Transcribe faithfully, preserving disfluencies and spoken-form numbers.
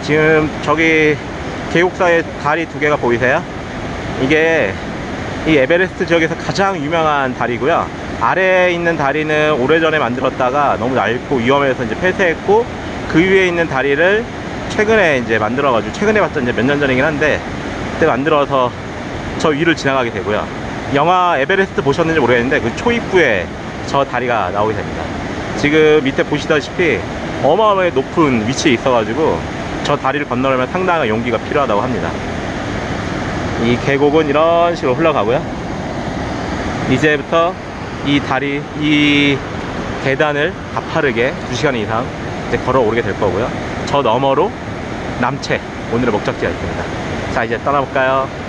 지금 저기 계곡 사이에 다리 두 개가 보이세요? 이게 이 에베레스트 지역에서 가장 유명한 다리고요. 아래에 있는 다리는 오래전에 만들었다가 너무 낡고 위험해서 이제 폐쇄했고, 그 위에 있는 다리를 최근에 이제 만들어가지고, 최근에 봤자 이제 몇 년 전이긴 한데, 그때 만들어서 저 위를 지나가게 되고요. 영화 에베레스트 보셨는지 모르겠는데 그 초입구에 저 다리가 나오게 됩니다. 지금 밑에 보시다시피 어마어마하게 높은 위치에 있어가지고 저 다리를 건너려면 상당한 용기가 필요하다고 합니다. 이 계곡은 이런 식으로 흘러가고요. 이제부터 이 다리, 이 계단을 가파르게 두 시간 이상 이제 걸어 오르게 될 거고요. 저 너머로 남채, 오늘의 목적지가 있습니다. 자, 이제 떠나볼까요?